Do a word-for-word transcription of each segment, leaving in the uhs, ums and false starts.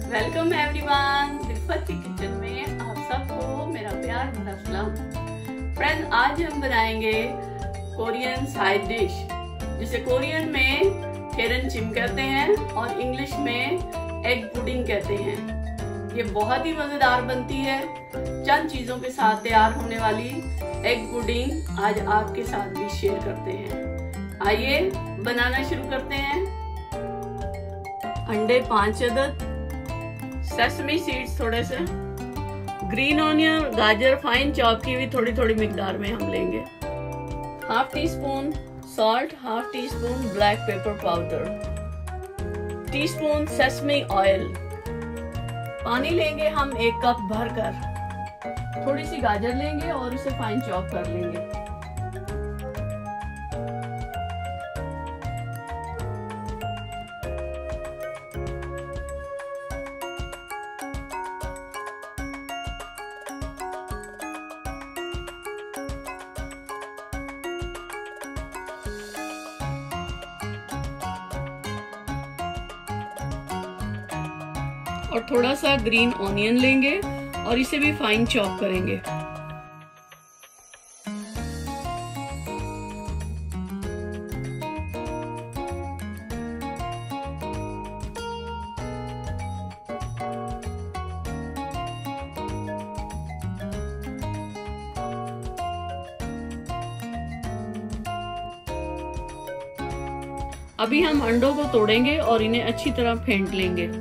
Welcome everyone, दिलफत की kitchen में आप सबको मेरा प्यार भरा सलाम। फ्रेंड्स, आज हम बनाएंगे कोरियन साइड डिश, जिसे कोरियन में केरन चिम कहते हैं और इंग्लिश में एग पुडिंग कहते हैं। ये बहुत ही मजेदार बनती है। चंद चीजों के साथ तैयार होने वाली एग पुडिंग आज आपके साथ भी शेयर करते हैं। आइए बनाना शुरू करते हैं। अंडे पांच अदद, सेसमी सीड्स थोड़े से, ग्रीन ऑनियन गाजर फाइन चॉप की हुई थोड़ी थोड़ी मिकदार में हम लेंगे, half teaspoon salt, half teaspoon black pepper powder, teaspoon sesame oil. पानी लेंगे हम एक कप भरकर। थोड़ी सी गाजर लेंगे और इसे फाइन चॉप कर लेंगे। और थोड़ा सा ग्रीन ऑनियन लेंगे और इसे भी फाइन चॉप करेंगे। अभी हम अंडों को तोड़ेंगे और इन्हें अच्छी तरह फेंट लेंगे।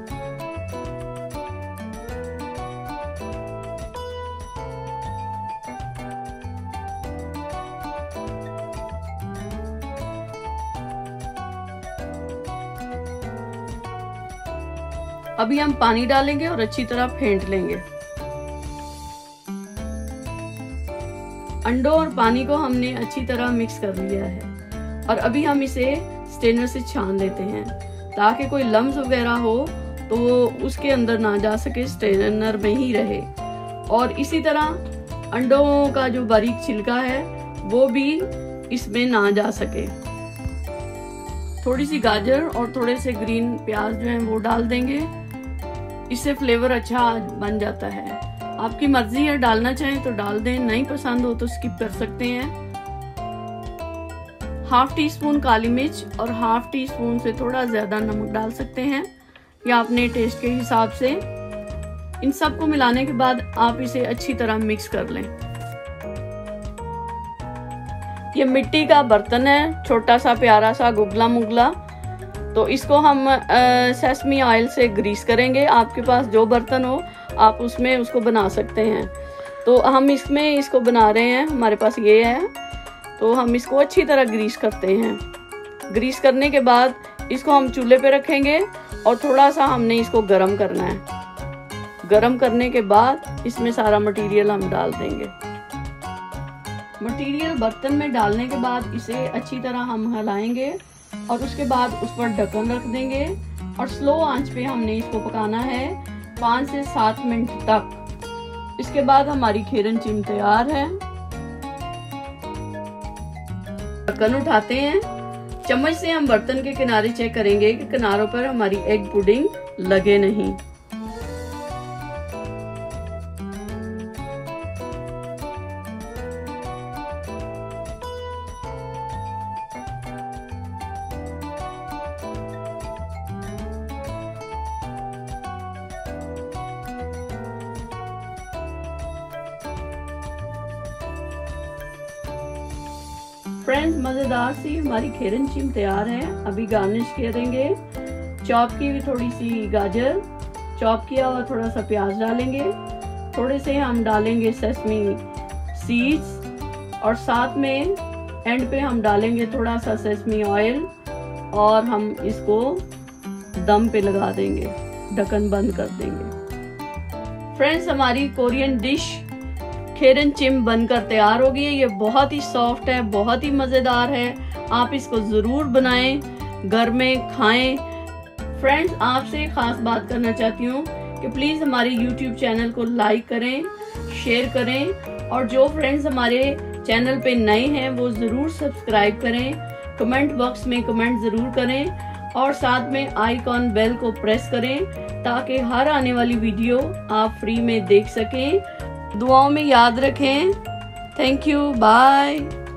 अभी हम पानी डालेंगे और अच्छी तरह फेंट लेंगे। अंडों और पानी को हमने अच्छी तरह मिक्स कर लिया है और अभी हम इसे स्ट्रेनर से छान लेते हैं ताकि कोई लम्स वगैरह हो तो वो उसके अंदर ना जा सके, स्ट्रेनर में ही रहे। और इसी तरह अंडों का जो बारीक छिलका है वो भी इसमें ना जा सके। थोड़ी सी गाजर और थोड़े से ग्रीन प्याज जो है वो डाल देंगे, इससे फ्लेवर अच्छा बन जाता है। आपकी मर्जी है, डालना चाहें तो डाल दें, नहीं पसंद हो तो स्किप कर सकते हैं। हाफ टी स्पून काली मिर्च और हाफ टी स्पून से थोड़ा ज्यादा नमक डाल सकते हैं या अपने टेस्ट के हिसाब से। इन सबको मिलाने के बाद आप इसे अच्छी तरह मिक्स कर लें। ये मिट्टी का बर्तन है, छोटा सा प्यारा सा गुगला मुगला, तो इसको हम सेसमी ऑयल से ग्रीस करेंगे। आपके पास जो बर्तन हो आप उसमें उसको बना सकते हैं। तो हम इसमें इसको बना रहे हैं, हमारे पास ये है, तो हम इसको अच्छी तरह ग्रीस करते हैं। ग्रीस करने के बाद इसको हम चूल्हे पे रखेंगे और थोड़ा सा हमने इसको गरम करना है। गरम करने के बाद इसमें सारा मटेरियल हम डाल देंगे। मटेरियल बर्तन में डालने के बाद इसे अच्छी तरह हम हिलाएंगे और उसके बाद उस पर ढक्कन रख देंगे और स्लो आंच पे हमने इसको पकाना है पाँच से सात मिनट तक। इसके बाद हमारी केरन चिम तैयार है। ढक्कन उठाते हैं, चम्मच से हम बर्तन के किनारे चेक करेंगे कि किनारों पर हमारी एग पुडिंग लगे नहीं। फ्रेंड्स, मजेदार सी हमारी केरन चिम तैयार है। अभी गार्निश करेंगे। चॉप की हुई थोड़ी सी गाजर, चॉप किया हुआ थोड़ा सा प्याज डालेंगे, थोड़े से हम डालेंगे सेसमी सीड्स और साथ में एंड पे हम डालेंगे थोड़ा सा सेसमी ऑयल और हम इसको दम पे लगा देंगे, ढक्कन बंद कर देंगे। फ्रेंड्स, हमारी कोरियन डिश केरन चिम बनकर तैयार हो गई है। ये बहुत ही सॉफ्ट है, बहुत ही मजेदार है। आप इसको जरूर बनाएं, घर में खाएं। फ्रेंड्स, आपसे खास बात करना चाहती हूँ कि प्लीज हमारे यूट्यूब चैनल को लाइक करें, शेयर करें और जो फ्रेंड्स हमारे चैनल पे नए हैं वो जरूर सब्सक्राइब करें, कमेंट बॉक्स में कमेंट जरूर करें और साथ में आइकॉन बेल को प्रेस करें ताकि हर आने वाली वीडियो आप फ्री में देख सकें। दुआओं में याद रखें। Thank you, bye.